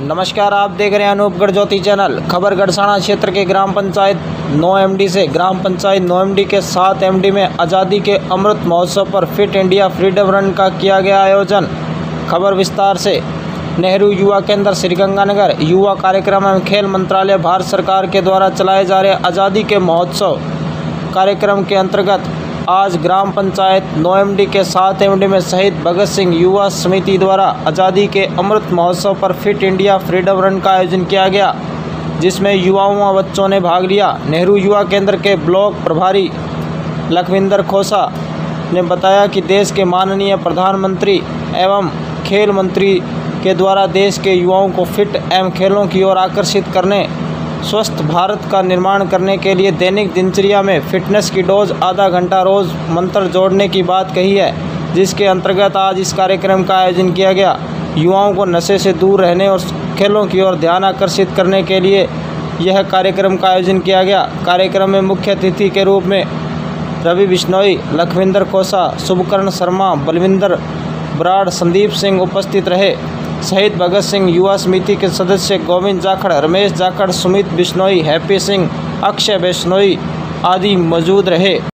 नमस्कार, आप देख रहे हैं अनूपगढ़ ज्योति चैनल। खबर गढ़साना क्षेत्र के ग्राम पंचायत 9 एमडी से ग्राम पंचायत 9 एमडी के 7 एमडी में आज़ादी के अमृत महोत्सव पर फिट इंडिया फ्रीडम रन का किया गया आयोजन। खबर विस्तार से। नेहरू युवा केंद्र श्रीगंगानगर युवा कार्यक्रम एवं खेल मंत्रालय भारत सरकार के द्वारा चलाए जा रहे आज़ादी के महोत्सव कार्यक्रम के अंतर्गत आज ग्राम पंचायत 9 एमडी के 7 एमडी में शहीद भगत सिंह युवा समिति द्वारा आज़ादी के अमृत महोत्सव पर फिट इंडिया फ्रीडम रन का आयोजन किया गया, जिसमें युवाओं व बच्चों ने भाग लिया। नेहरू युवा केंद्र के ब्लॉक प्रभारी लखविंदर खोसा ने बताया कि देश के माननीय प्रधानमंत्री एवं खेल मंत्री के द्वारा देश के युवाओं को फिट एवं खेलों की ओर आकर्षित करने, स्वस्थ भारत का निर्माण करने के लिए दैनिक दिनचर्या में फिटनेस की डोज आधा घंटा रोज़ मंत्र जोड़ने की बात कही है, जिसके अंतर्गत आज इस कार्यक्रम का आयोजन किया गया। युवाओं को नशे से दूर रहने और खेलों की ओर ध्यान आकर्षित करने के लिए यह कार्यक्रम का आयोजन किया गया। कार्यक्रम में मुख्य अतिथि के रूप में रवि बिश्नोई, लखविंदर खोसा, शुभकर्ण शर्मा, बलविंदर बराड़, संदीप सिंह उपस्थित रहे। शहीद भगत सिंह युवा समिति के सदस्य गोविंद जाखड़, रमेश जाखड़, सुमित बिश्नोई, हैप्पी सिंह, अक्षय बिश्नोई आदि मौजूद रहे।